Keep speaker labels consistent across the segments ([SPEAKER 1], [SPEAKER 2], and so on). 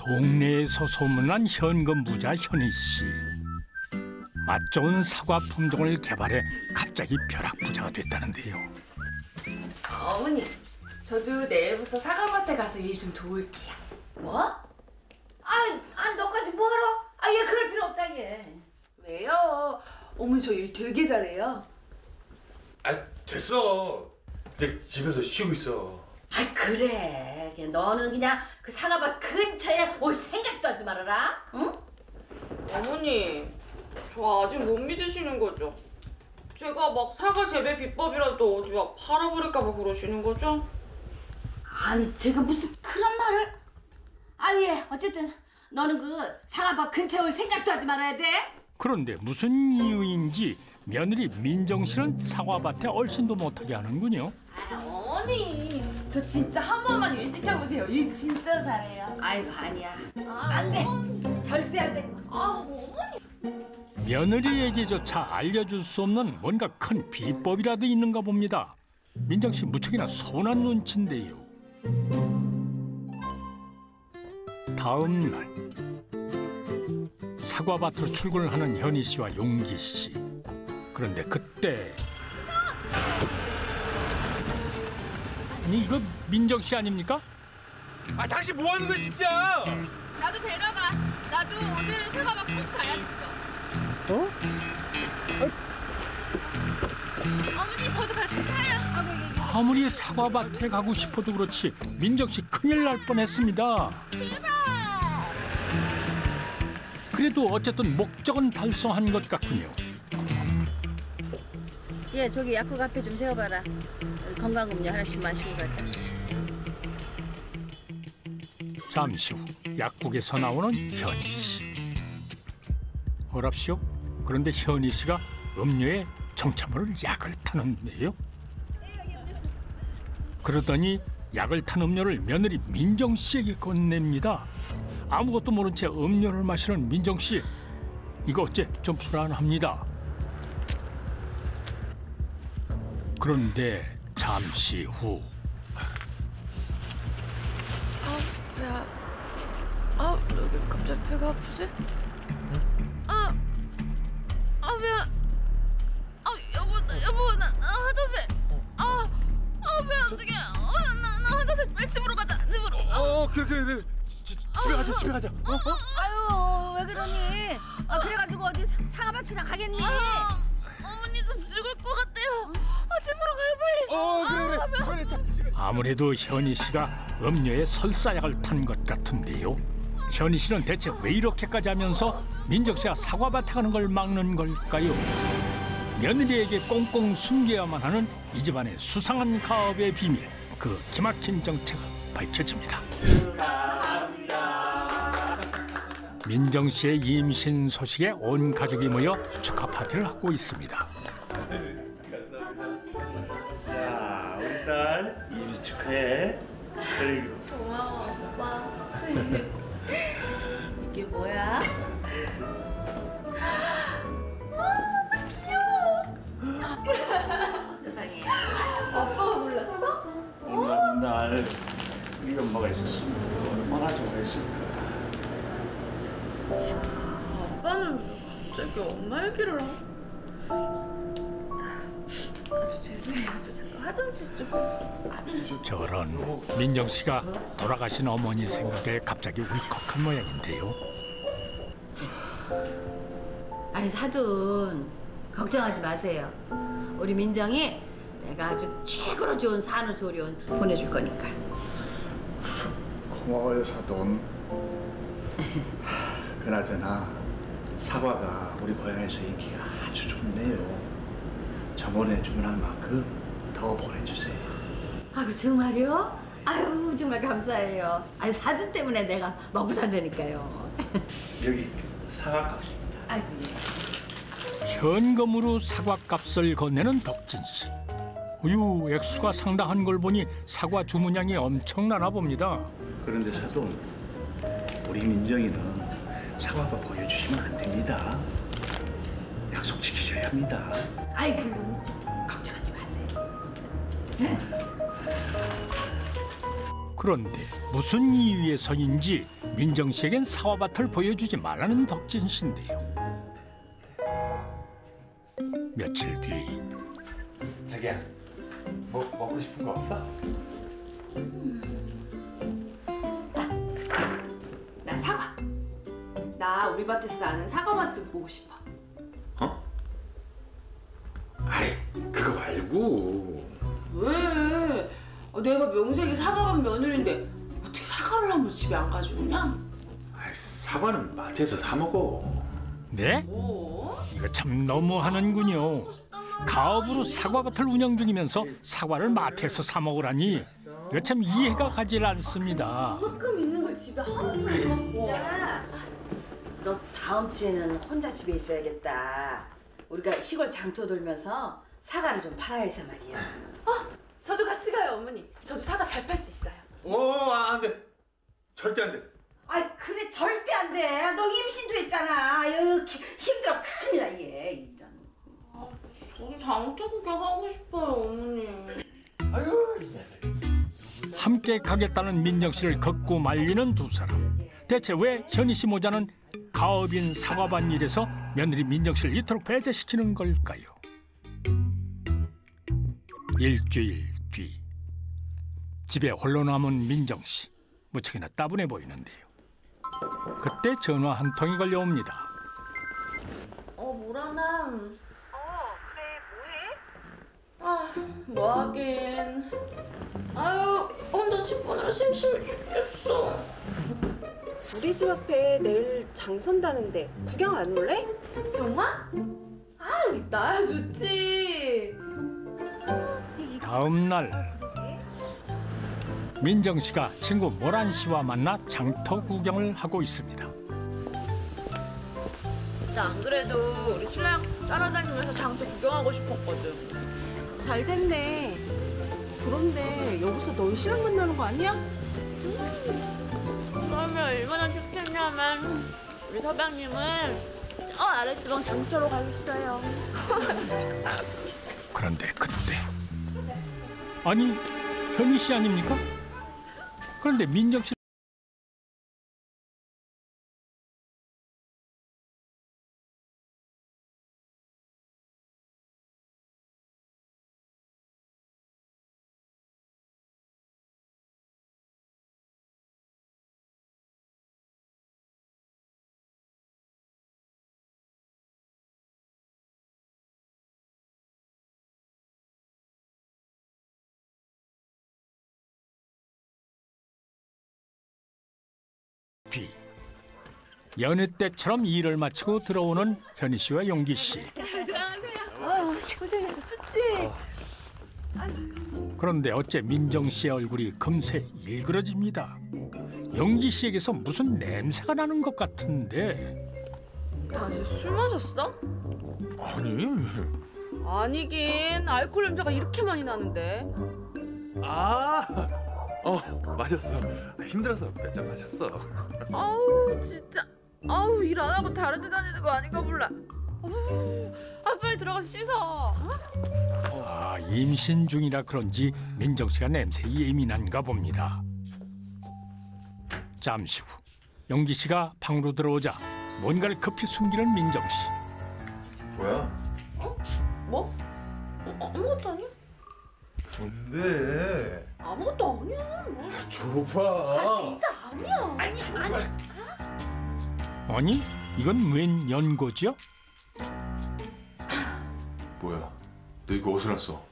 [SPEAKER 1] 동네에서 소문난 현금 부자 현희 씨. 맛 좋은 사과 품종을 개발해 갑자기 벼락 부자가 됐다는데요.
[SPEAKER 2] 어머니, 저도 내일부터 사과밭에 가서 일 좀 도울게요.
[SPEAKER 3] 뭐? 아니 너까지 뭐하러? 얘 그럴 필요 없다 얘.
[SPEAKER 2] 왜요? 어머니 저 일 되게 잘해요.
[SPEAKER 4] 됐어. 이제 집에서 쉬고 있어.
[SPEAKER 3] 그래. 너는 그냥 그 사과밭 근처에 올 생각도 하지 말아라. 응?
[SPEAKER 5] 어머니, 저 아직 못 믿으시는 거죠? 제가 막 사과 재배 비법이라도 어디 막 팔아버릴까 봐 그러시는 거죠?
[SPEAKER 3] 아니 제가 무슨 그런 말을? 예. 어쨌든 너는 그 사과밭 근처에 올 생각도 하지 말아야 돼.
[SPEAKER 1] 그런데 무슨 이유인지 며느리 민정 씨는 사과밭에 얼씬도 못하게 하는군요.
[SPEAKER 2] 어머니, 저 진짜 한 번만 일 시켜보세요. 일 진짜 잘해요.
[SPEAKER 3] 아이고 아니야. 안 돼. 절대 안 돼.
[SPEAKER 2] 어머니.
[SPEAKER 1] 며느리에게조차 알려줄 수 없는 뭔가 큰 비법이라도 있는가 봅니다. 민정 씨 무척이나 서운한 눈치인데요. 다음 날 사과밭으로 출근을 하는 현희 씨와 용기 씨. 그런데 그때 아니 이거 민정 씨 아닙니까?
[SPEAKER 4] 당신 뭐 하는 거야 진짜?
[SPEAKER 2] 나도 데려가. 나도 오늘은 사과밭 꼭 가야겠어. 어머니, 저도 같이 가요.
[SPEAKER 1] 아무리 사과밭에 가고 싶어도 그렇지 민정 씨 큰일 날 뻔했습니다. 그래도 어쨌든 목적은 달성한 것 같군요.
[SPEAKER 6] 예, 저기 약국 앞에 좀 세워봐라. 건강음료 하나씩 마시고 가자.
[SPEAKER 1] 잠시 후 약국에서 나오는 현희 씨. 어랍시오. 그런데 현희 씨가 음료에 정체모를 약을 타는데요. 그러더니 약을 탄 음료를 며느리 민정 씨에게 건넵니다. 아무것도 모른 채 음료를 마시는 민정 씨. 이거 어째 좀 불안합니다. 그런데 잠시 후.
[SPEAKER 2] 배야. 왜 갑자기 배가 아프지? 배야. 여보, 나 화장실. 배야, 어떡해. 나 화장실 빨리 집으로 가자. 집으로.
[SPEAKER 4] 그래. 집에 가자.
[SPEAKER 6] 아유, 왜 그러니? 그래가지고 어디 사과밭이나 가겠니?
[SPEAKER 2] 어머니, 저 죽을 것 같아요. 집으로 가요, 빨리.
[SPEAKER 4] 그래.
[SPEAKER 1] 아무래도 현희 씨가 음료에 설사약을 탄 것 같은데요. 현희 씨는 대체 왜 이렇게까지 하면서 민정 씨가 사과밭에 가는 걸 막는 걸까요? 며느리에게 꽁꽁 숨겨야만 하는 이 집안의 수상한 가업의 비밀, 그 기막힌 정체가 밝혀집니다. 민정 씨의 임신 소식에 온 가족이 모여 축하 파티를 하고 있습니다.
[SPEAKER 7] 야, 우리 딸 이리 축하해. 그리고
[SPEAKER 2] 고마워, 오빠.
[SPEAKER 6] 이게 뭐야?
[SPEAKER 2] 세상에. 아빠가 몰랐어?
[SPEAKER 7] 오늘 같은 날 우리 엄마가 있었으면 얼마나 좋아했을까.
[SPEAKER 2] 아빠는 갑자기 엄마 얘기를 죄송해요. 화장실 좀.
[SPEAKER 1] 저런 민정 씨가 돌아가신 어머니 생각에 갑자기 울컥한 모양인데요.
[SPEAKER 6] 아니 사돈 걱정하지 마세요. 우리 민정이 내가 아주 최고로 좋은 산후조리원 보내줄 거니까.
[SPEAKER 7] 고마워요 사돈. 그나저나 사과가 우리 고향에서 인기가 아주 좋네요. 저번에 주문한 만큼 더 보내주세요.
[SPEAKER 6] 아이고 정말요? 아유 정말 감사해요. 아니 사돈 때문에 내가 먹고 산다니까요.
[SPEAKER 7] 여기 사과값입니다.
[SPEAKER 6] 아이고 예.
[SPEAKER 1] 현금으로 사과값을 건네는 덕진 씨. 우유 액수가 상당한 걸 보니 사과 주문량이 엄청나나 봅니다.
[SPEAKER 7] 그런데 사돈, 우리 민정이는 사과밥 보여주시면 안 됩니다. 약속 지키셔야 합니다.
[SPEAKER 6] 아이 물론이죠. 걱정하지 마세요.
[SPEAKER 1] 그런데 무슨 이유에서인지 민정 씨에겐 사과밭을 보여주지 말라는 덕진 씨인데요. 며칠 뒤
[SPEAKER 4] 자기야, 뭐 먹고 싶은 거 없어?
[SPEAKER 6] 나 사과. 나 우리 밭에서 나는 사과 맛 좀 보고 싶어.
[SPEAKER 4] 어? 아이, 그거 말고.
[SPEAKER 6] 왜? 내가 명색이 사과밭 며느리인데 어떻게 사과를 하면 집에 안 가져오냐?
[SPEAKER 4] 아이, 사과는 마트에서 사 먹어.
[SPEAKER 1] 네?
[SPEAKER 6] 뭐?
[SPEAKER 1] 이거 참 너무하는군요. 가업으로 사과밭을 운영 중이면서 사과를 마트에서 사 먹으라니 이거 참 이해가 가질 않습니다.
[SPEAKER 6] 가끔 있는 걸 집에 하나도 못 먹고.
[SPEAKER 3] 민정아, 너 다음 주에는 혼자 집에 있어야겠다. 우리가 시골 장터 돌면서 사과를 좀 팔아야 해서 말이야.
[SPEAKER 6] 저도 같이 가요, 어머니. 저도 사과 잘 팔 수 있어요.
[SPEAKER 4] 안 돼. 절대 안 돼.
[SPEAKER 3] 아이 그래 절대 안 돼. 너 임신도 했잖아. 아유 힘들어 큰일 나 얘. 이런.
[SPEAKER 5] 저도 장터 구경하고 싶어요, 어머니.
[SPEAKER 4] 아유, 이 녀석.
[SPEAKER 1] 함께 가겠다는 민정 씨를 걷고 말리는 두 사람. 대체 왜 현희 씨 모자는 가업인 사과밭 일에서 며느리 민정 씨를 이토록 배제시키는 걸까요? 일주일 뒤 집에 홀로 남은 민정 씨 무척이나 따분해 보이는데요. 그때 전화 한 통이 걸려옵니다.
[SPEAKER 5] 모라남. 그래, 뭐해? 뭐하긴. 아유, 혼자 집 보느라 심심해 죽겠어.
[SPEAKER 8] 우리 집 앞에 내일 장 선다는데 구경 안 올래?
[SPEAKER 5] 정말? 나야 좋지.
[SPEAKER 1] 다음 날 민정 씨가 친구 모란 씨와 만나 장터 구경을 하고 있습니다.
[SPEAKER 5] 나 안 그래도 우리 신랑 따라다니면서 장터 구경하고 싶었거든.
[SPEAKER 8] 잘 됐네. 그런데 여기서 너희 신랑 만나는 거 아니야?
[SPEAKER 5] 그러면 얼마나 좋겠냐면 우리 서방님은 저 아랫지방 장터로 가셨어요.
[SPEAKER 1] 그런데 그때 아니 현희 씨 아닙니까? 그런데 민정 씨 뒤 여느 때처럼 일을 마치고 들어오는 현희 씨와 용기 씨.
[SPEAKER 5] 고생해서 춥지?
[SPEAKER 1] 그런데 어째 민정 씨의 얼굴이 금세 일그러집니다. 용기 씨에게서 무슨 냄새가 나는 것 같은데.
[SPEAKER 5] 당신 술 마셨어?
[SPEAKER 4] 아니.
[SPEAKER 5] 아니긴 알코올 냄새가 이렇게 많이 나는데.
[SPEAKER 4] 맞았어. 힘들어서 몇 잔 마셨어.
[SPEAKER 5] 아우 진짜. 아우 일 안 하고 다른 데 다니는 거 아닌가 몰라. 빨리 들어가서 씻어.
[SPEAKER 1] 임신 중이라 그런지 민정 씨가 냄새에 예민한가 봅니다. 잠시 후 용기 씨가 방으로 들어오자 뭔가를 급히 숨기는 민정 씨.
[SPEAKER 4] 뭐야?
[SPEAKER 5] 뭐? 아무것도 아니야?
[SPEAKER 4] 뭔데?
[SPEAKER 5] 아무것도 아니야. 뭐.
[SPEAKER 4] 줘봐.
[SPEAKER 5] 진짜 아니야. 아니야.
[SPEAKER 1] 아니 이건 웬 연고지요?
[SPEAKER 4] 뭐야? 너 이거 어디서 났어?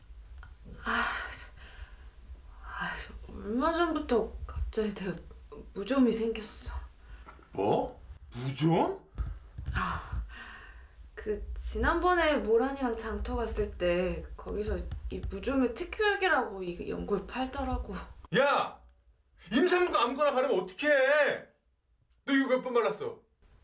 [SPEAKER 5] 얼마 전부터 갑자기 내가 무좀이 생겼어.
[SPEAKER 4] 뭐? 무좀?
[SPEAKER 5] 지난번에 모란이랑 장터 갔을 때 거기서 이 무좀의 특효약이라고 이 연골 팔더라고.
[SPEAKER 4] 야! 임산부가 아무거나 바르면 어떡해? 너 이거 몇 번 발랐어?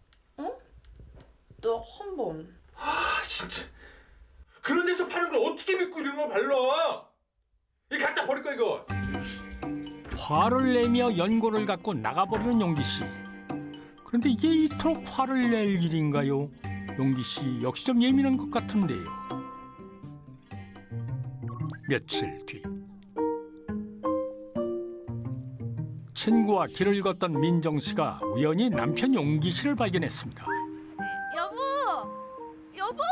[SPEAKER 5] 너 한 번.
[SPEAKER 4] 진짜. 그런 데서 파는 걸 어떻게 믿고 이런 걸 발라? 이거 갖다 버릴 거야 이거.
[SPEAKER 1] 화를 내며 연고를 갖고 나가버리는 용기 씨. 그런데 이게 이토록 화를 낼 일인가요? 용기 씨 역시 좀 예민한 것 같은데요. 며칠 뒤 친구와 길을 걷던 민정 씨가 우연히 남편 용기 씨를 발견했습니다.
[SPEAKER 2] 여보.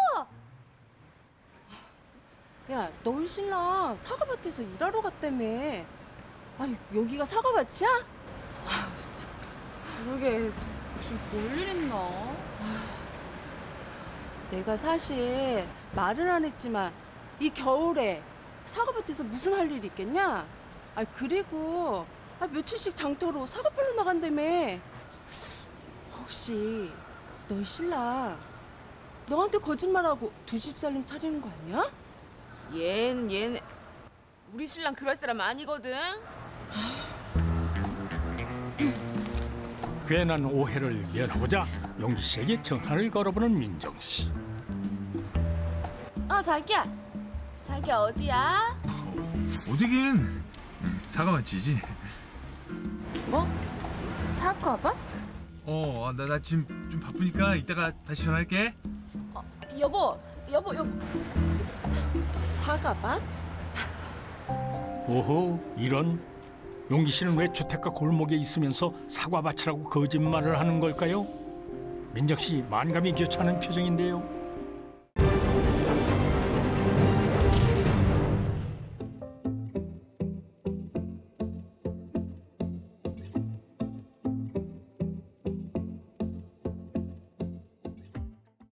[SPEAKER 8] 야, 너희 신랑 사과밭에서 일하러 갔다며. 아니, 여기가 사과밭이야?
[SPEAKER 2] 그러게 볼일 있나?
[SPEAKER 8] 내가 사실 말은 안 했지만 이 겨울에 사과밭에서 무슨 할 일이 있겠냐? 아, 그리고 며칠씩 장터로 사과 팔러 나간다며. 혹시 너희 신랑 너한테 거짓말하고 두 집 살림 차리는 거 아니야?
[SPEAKER 2] 얘는 우리 신랑 그럴 사람 아니거든.
[SPEAKER 1] 괜한 오해를 면하고자 용기 씨에게 전화를 걸어보는 민정 씨.
[SPEAKER 2] 자기야 어디야?
[SPEAKER 4] 어디긴 사과밭이지.
[SPEAKER 2] 뭐? 사과밭?
[SPEAKER 4] 나 지금 좀 바쁘니까 이따가 다시 전화할게.
[SPEAKER 2] 여보.
[SPEAKER 8] 사과밭?
[SPEAKER 1] 오호, 이런. 용기 씨는 왜 주택가 골목에 있으면서 사과밭이라고 거짓말을 하는 걸까요? 민정 씨 만감이 교차하는 표정인데요.